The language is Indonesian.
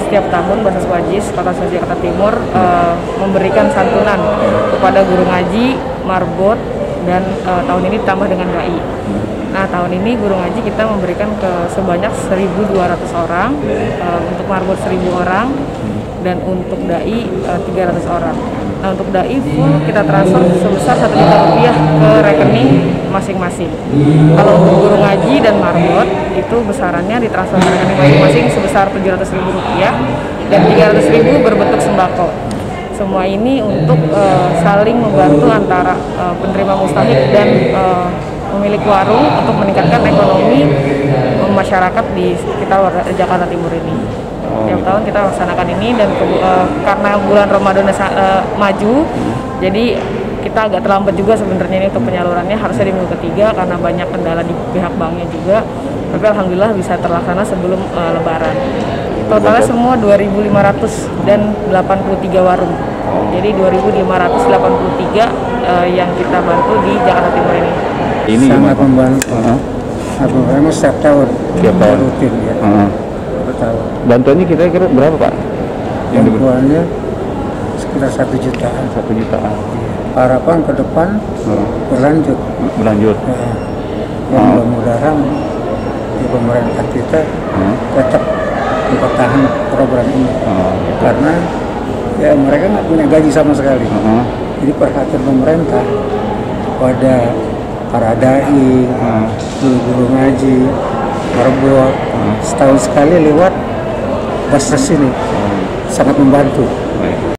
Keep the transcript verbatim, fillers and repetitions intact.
setiap tahun Basnas Wajis Kota Sulawesi Jakarta Timur uh, memberikan santunan kepada guru ngaji, marbot, dan uh, tahun ini ditambah dengan dai. Nah, tahun ini guru ngaji kita memberikan ke sebanyak seribu dua ratus orang, uh, untuk marbot seribu orang, dan untuk dai uh, tiga ratus orang. Nah, untuk dai full kita transfer sebesar satu juta rupiah ke rekening masing-masing. Kalau untuk guru ngaji dan marbot itu besarannya ditransfer ke rekening masing-masing sebesar tujuh ratus ribu rupiah dan tiga ratus ribu berbentuk sembako. Semua ini untuk uh, saling membantu antara uh, penerima mustahik dan uh, pemilik warung untuk meningkatkan ekonomi masyarakat di sekitar Jakarta Timur ini. Tiap tahun kita laksanakan ini dan ke, uh, karena bulan Ramadan uh, maju, jadi kita agak terlambat juga sebenarnya ini untuk penyalurannya, harusnya di minggu ketiga karena banyak kendala di pihak banknya juga. Tapi alhamdulillah bisa terlaksana sebelum uh, Lebaran. Totalnya semua dua ribu lima ratus dan delapan puluh tiga warung. Jadi dua ribu lima ratus delapan puluh tiga uh, yang kita bantu di Jakarta Timur ini. Ini sangat membantu. Uh-huh. Memang setiap tahun, setiap tahun rutin ya. Uh-huh. Tahun. Bantuannya kira-kira berapa, Pak? Yang bantuannya sekitar satu jutaan. Satu jutaan. Harapan ke depan uh-huh. berlanjut. Berlanjut. Nah, yang uh-huh. mudah-mudahan di pemerintah kita uh-huh. tetap mempertahan program ini, uh-huh. karena ya mereka nggak punya gaji sama sekali. Uh-huh. Jadi perhatian pemerintah pada para dai, uh, guru ngaji, marbot, uh, setahun sekali lewat Basnas ini, uh, sangat membantu.